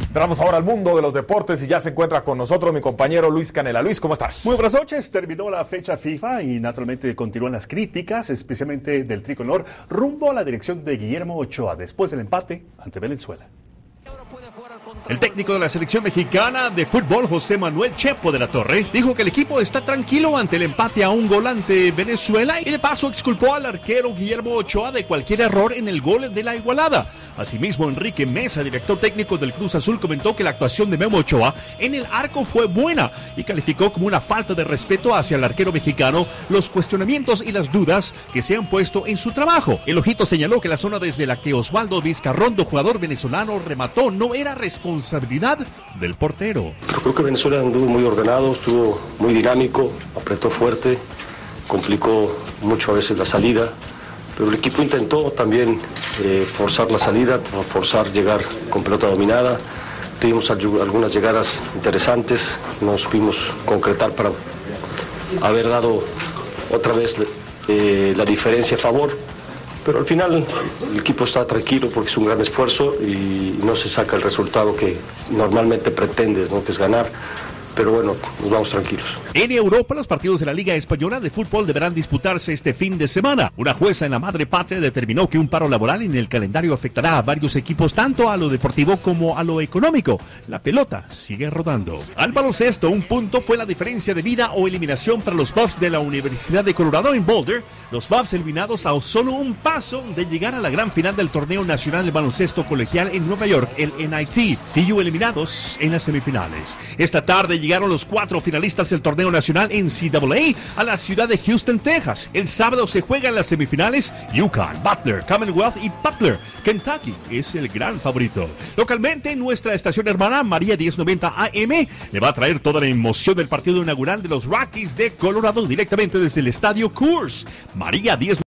Entramos ahora al mundo de los deportes y ya se encuentra con nosotros mi compañero Luis Canela. Luis, ¿cómo estás? Muy buenas noches. Terminó la fecha FIFA y naturalmente continúan las críticas, especialmente del tricolor, rumbo a la dirección de Guillermo Ochoa después del empate ante Venezuela. El técnico de la selección mexicana de fútbol, José Manuel Chepo de la Torre, dijo que el equipo está tranquilo ante el empate a un gol ante Venezuela y de paso exculpó al arquero Guillermo Ochoa de cualquier error en el gol de la igualada. Asimismo, Enrique Mesa, director técnico del Cruz Azul, comentó que la actuación de Memo Ochoa en el arco fue buena y calificó como una falta de respeto hacia el arquero mexicano los cuestionamientos y las dudas que se han puesto en su trabajo. El Ojito señaló que la zona desde la que Osvaldo Vizcarrondo, jugador venezolano, remató no era responsabilidad del portero. Creo que Venezuela anduvo muy ordenado, estuvo muy dinámico, apretó fuerte, complicó mucho a veces la salida, pero el equipo intentó también forzar la salida, forzar llegar con pelota dominada. Tuvimos algunas llegadas interesantes, no supimos concretar para haber dado otra vez la diferencia a favor. Pero al final el equipo está tranquilo porque es un gran esfuerzo y no se saca el resultado que normalmente pretendes, ¿no? Que es ganar. Pero bueno, nos vamos tranquilos. En Europa, los partidos de la Liga Española de Fútbol deberán disputarse este fin de semana. Una jueza en la madre patria determinó que un paro laboral en el calendario afectará a varios equipos, tanto a lo deportivo como a lo económico. La pelota sigue rodando. Al baloncesto, un punto fue la diferencia de vida o eliminación para los Buffs de la Universidad de Colorado en Boulder. Los Buffs eliminados a solo un paso de llegar a la gran final del Torneo Nacional de Baloncesto Colegial en Nueva York, el NIT. CU eliminados en las semifinales. Esta tarde llegaron los 4 finalistas del torneo nacional NCAA a la ciudad de Houston, Texas. El sábado se juegan las semifinales. UConn, Butler, Commonwealth y Butler. Kentucky es el gran favorito. Localmente, nuestra estación hermana María 1090 AM le va a traer toda la emoción del partido inaugural de los Rockies de Colorado directamente desde el estadio Coors. María 10